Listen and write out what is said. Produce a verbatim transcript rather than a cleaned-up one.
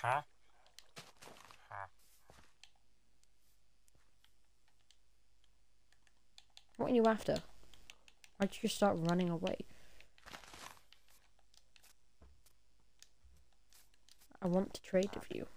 Huh? Huh? What are you after? Why'd you just start running away? I want to trade with you.